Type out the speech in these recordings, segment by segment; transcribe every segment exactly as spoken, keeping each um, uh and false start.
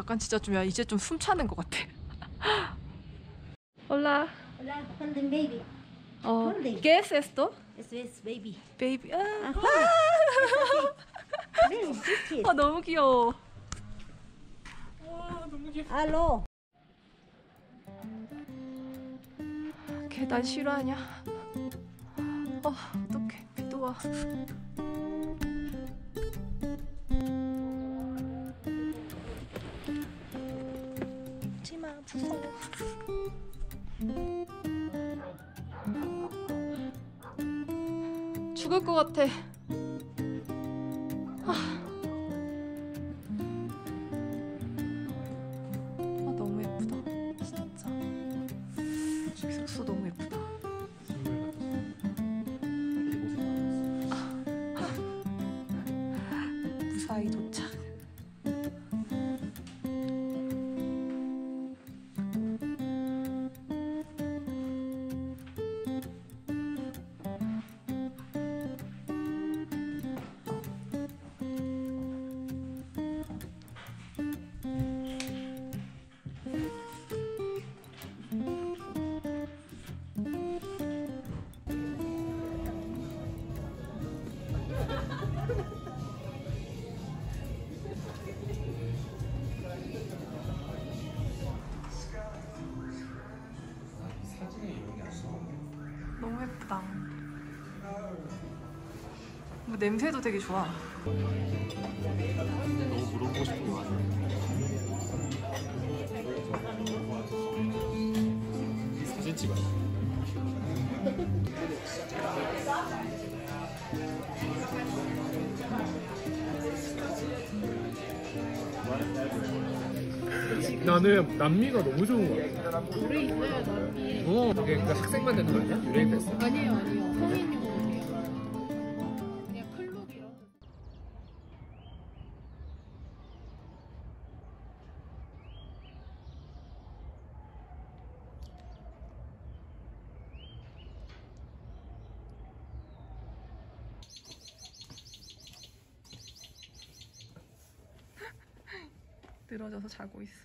약간 진짜 좀 야, 이제 좀 숨차는 것 같아. Hola. Hola, holding baby. 어, ¿qué es esto? Eso es baby. Baby. 아, Ajá. Ven, chiquis. 아 너무 귀여워. Aló. 계단 실화냐? 어, 어떡해. 비도 와. 치마 무서워. 죽을 것 같아. 아. 아 너무 예쁘다. 진짜. 숙소 너무 예쁘다. 무사히 도착. 너무 예쁘다. 뭐 냄새도 되게 좋아. 너무 물어보고 싶은 거 같아. 사진 찍어. 나는 남미가 너무 좋은 거 같아. 물에 있어요, 남미. 어, 그게 그러니까 학생만 되는 거 아니야? 유레인 됐어. 아니에요, 아니에요. 성인용이에요. 그냥 클럽 이런 거. 늘어져서 자고 있어.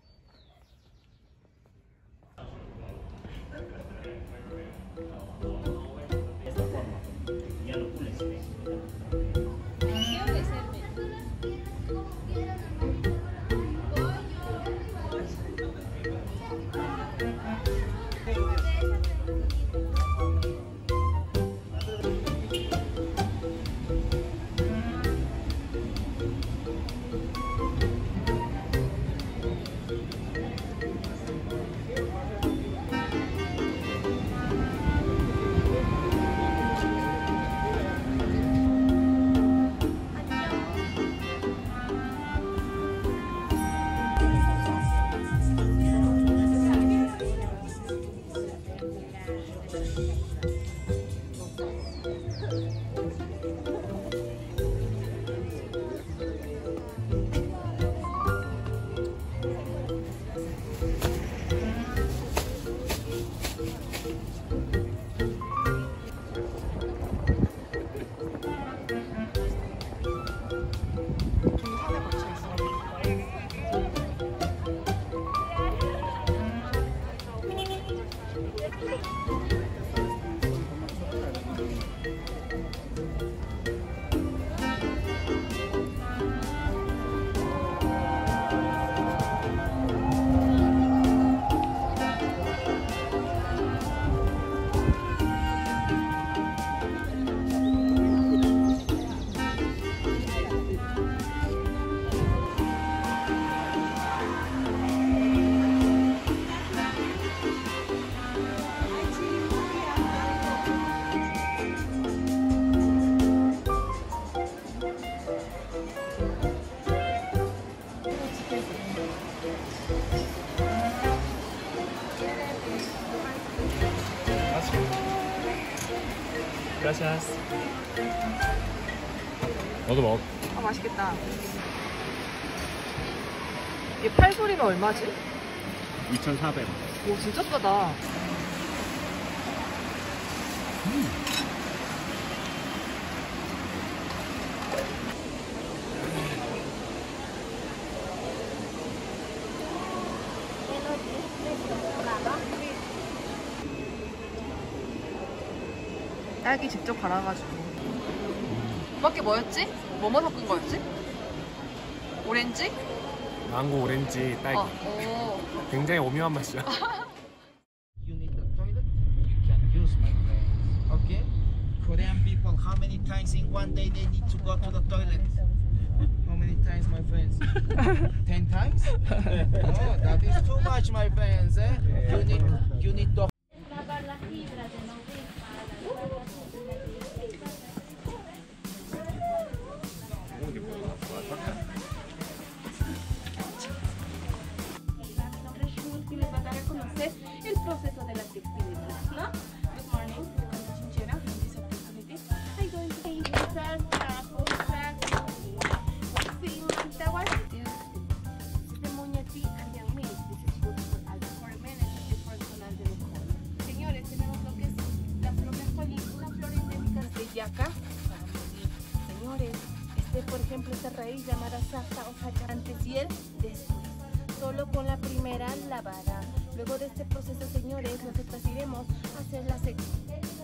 Gracias. 너도 먹어. 아 맛있겠다. 이게 팔불이면 얼마지? 이천사백 원. 오 진짜 싸다. 음. 딸기 직접 갈아가지고. 밖에 뭐였지? 뭐뭐 섞은 거였지? 오렌지? 망고, 오렌지, 딸기. 어, 오. 굉장히 오묘한 맛이야. You need the toilet? You can use, my friend. Okay? Korean people, how many times in one day they need to go to the toilet? How many times, my friends? Ten times? Oh, that is too much, my friends. Eh? You need, you need to. Que les va a dar a conocer el proceso de la textilidad, ¿no? Good morning, I'm Chinchera. In this opportunity, I'm going to paint myself, the muñecí and me. This is good for us for men and it's personal de mujer. Señores, tenemos lo que es la flor feliz, una flor endémica de yaca. Señores, este por ejemplo esta raíz llamada safta o sacha antes y el después. Solo con la primera lavada. Luego de este proceso, señores, nosotros iremos a hacer la sección.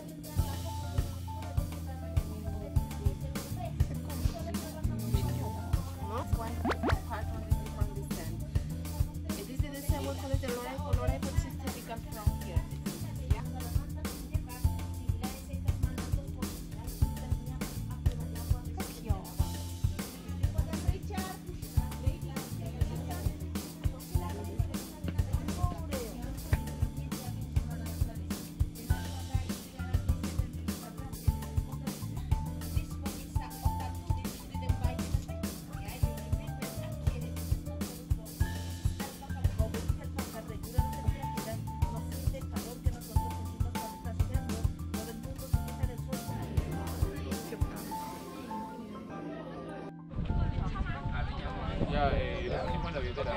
Ya, eh, la misma la billetera.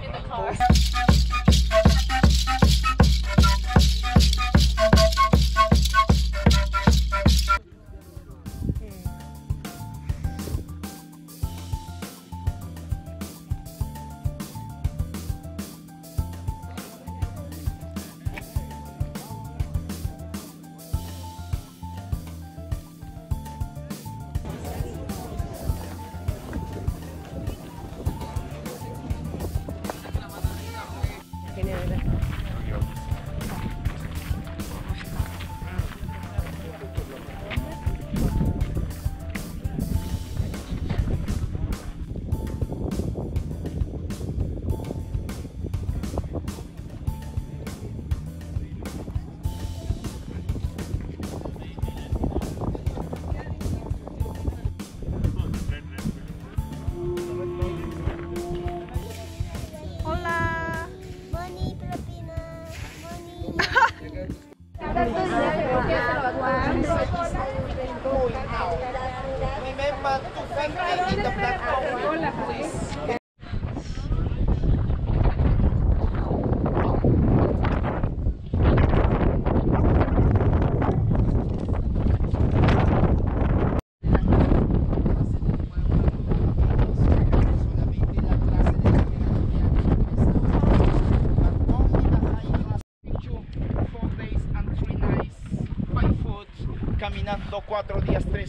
Remember to finger in the black please. Caminando cuatro días, tres.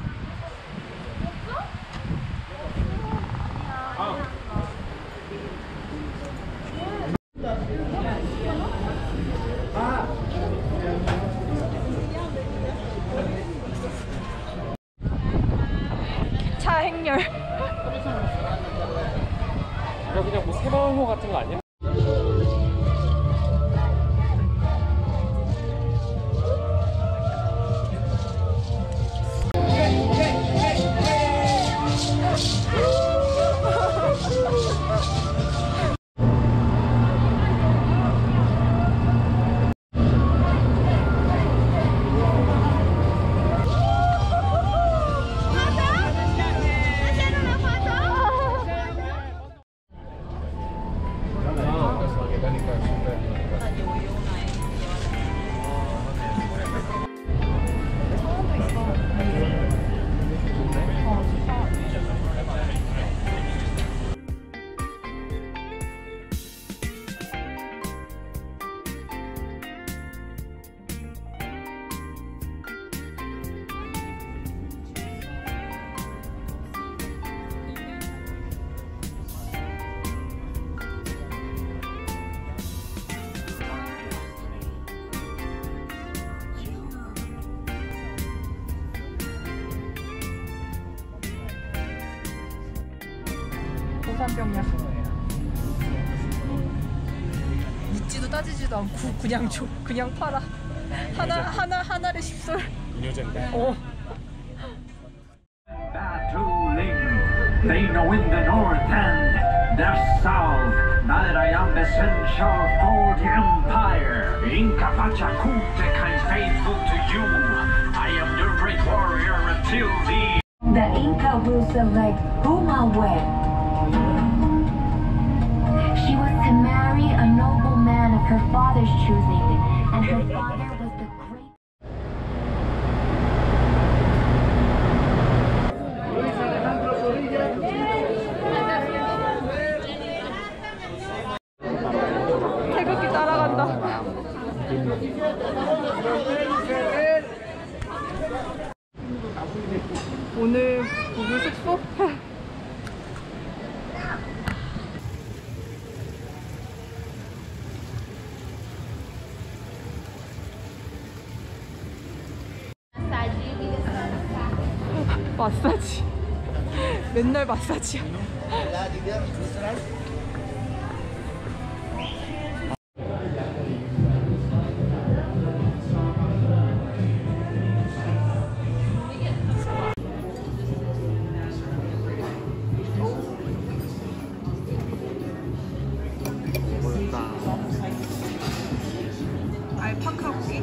차 행렬. 이거 그냥 뭐 세방호 같은 거 아니야? 고산병약. 묻지도 따지지도 않고 그냥 줘. 그냥 팔아. 하나 하나 하나를 십솔. 이녀젠데. 어. Battling, they know in the north and the south that I am the essential for the empire. Inca Pachacuteca is faithful to you. I am your great warrior until the The Inca will select Humahuet. She was to marry a noble man of her father's choosing, and her father was the great. 태극기 따라간다. 오늘 부부 숙소? 마사지. 맨날 마사지야. 알파카 고기?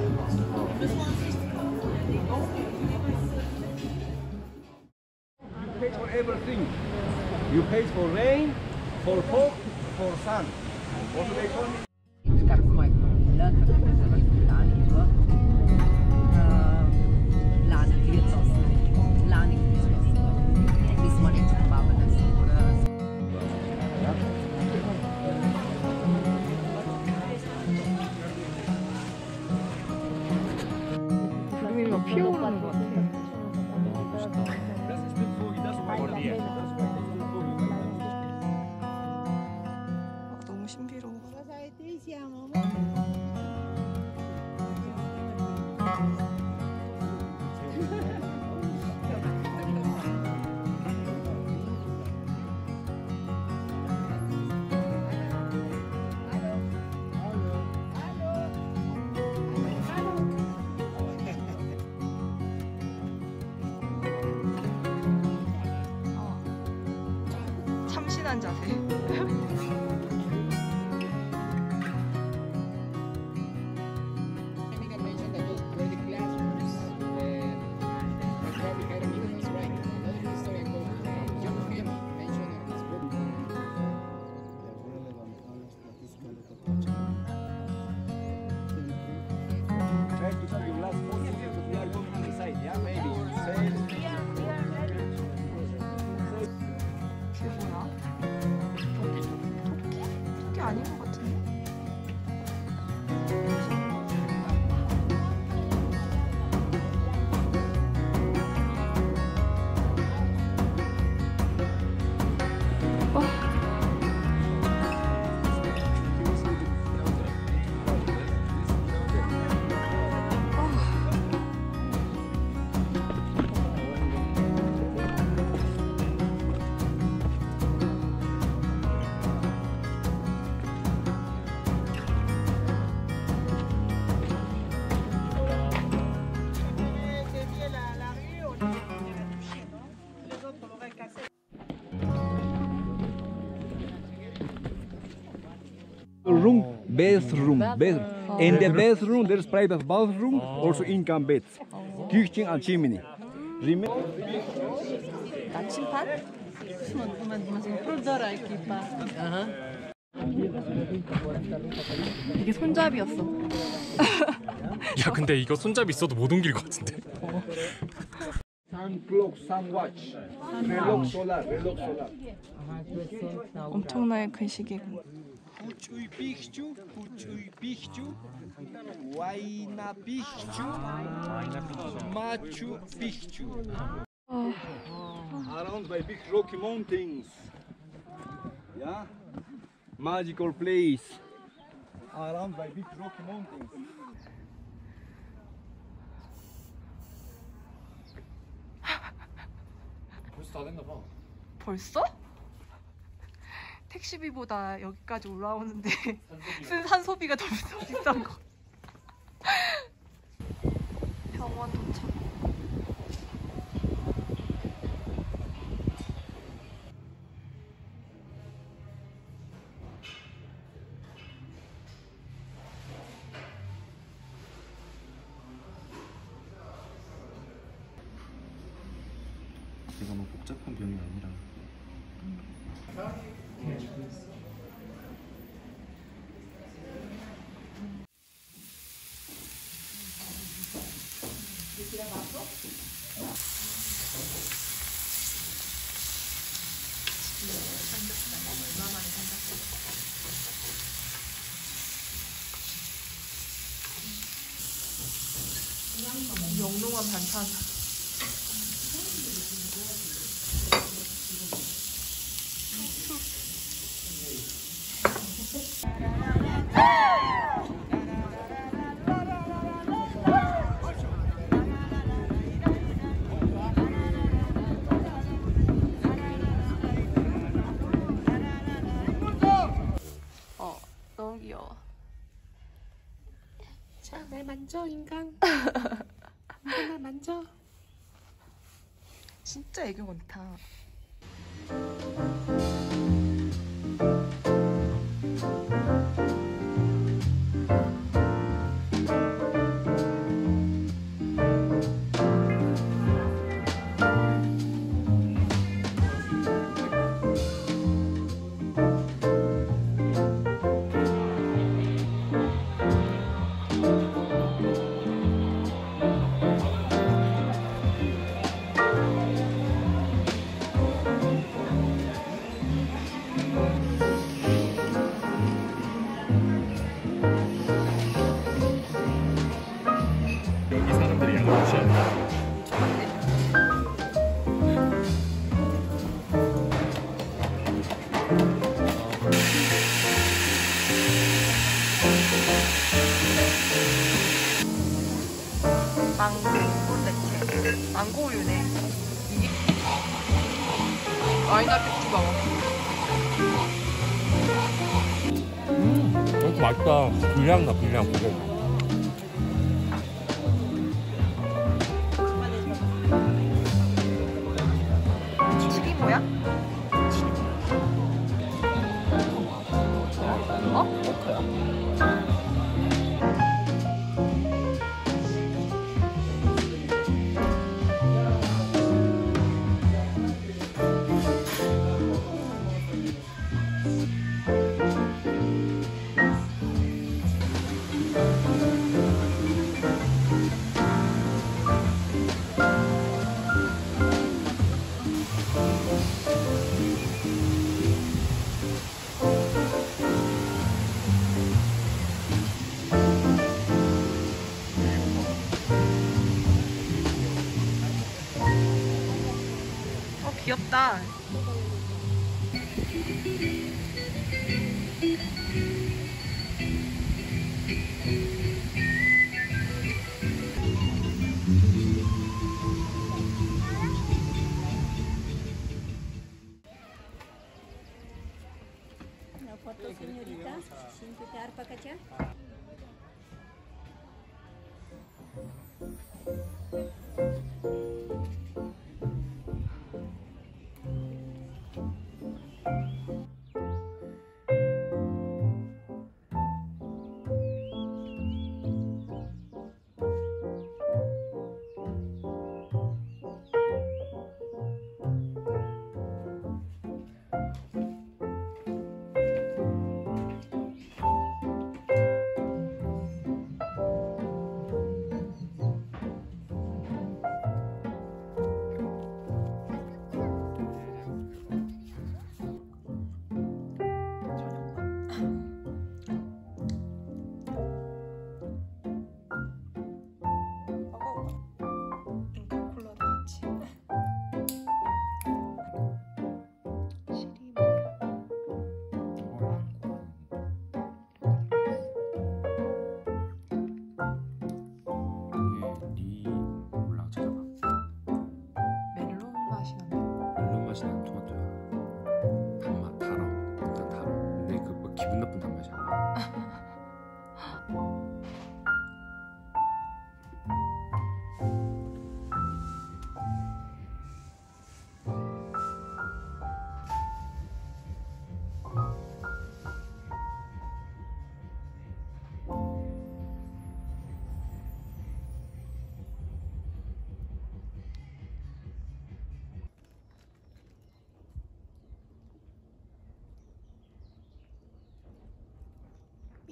You pay for everything. You pay for rain, for fog, for sun. What do they call it? 구름이 막 피어오르는 것 같아. 아, 너무 신비로워. 참신한 자세. Try to tell your last four years that we are going to decide, yeah? Maybe. Say, 그게 뭐야? 토끼? 토끼? 토끼 아닌 것 같은데? room, bathroom, bath. In the bathroom, there is private bathroom, also income beds, kitchen and chimney. Remember? 나침판? 이게 손잡이였어. 야 근데 이거 손잡이 있어도 못 옮길 것 같은데. Sun clock, sun watch, reloj solar, reloj solar. 엄청나게 큰 시계고. Puchui Picchu, Puchui Picchu, Huayna Picchu, Machu Picchu. Around by big rocky mountains. Yeah? Magical place. Around by big rocky mountains. 벌써 다 됐나 봐. 벌써? 택시비보다 여기까지 올라오는데 쓴 산소비가 더 비싼 거. 병원 도착. 이거 뭐 복잡한 병이 아니라. 영롱한 반찬. 어, 너무 귀여워. 자, 날 만져 인간. 날 만져. 진짜 애교 많다. 여기 사람들이 양을 무시한다. 망고 콘텐츠. 망고 우유네. 이게 와인하게 두가 음, 이것도 맛있다. 불량 나, 불량. 그거. 튀김 뭐야? 어? 포크야. 어, 귀엽다. Una foto, señorita, sin quitar para acá.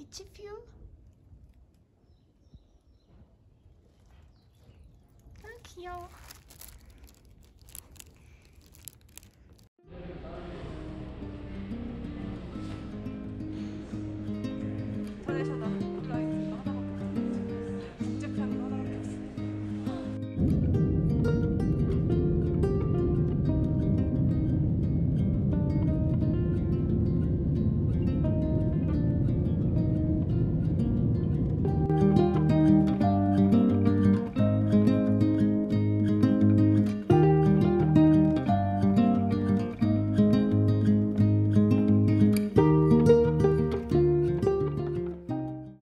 미치퓨? 아 귀여워.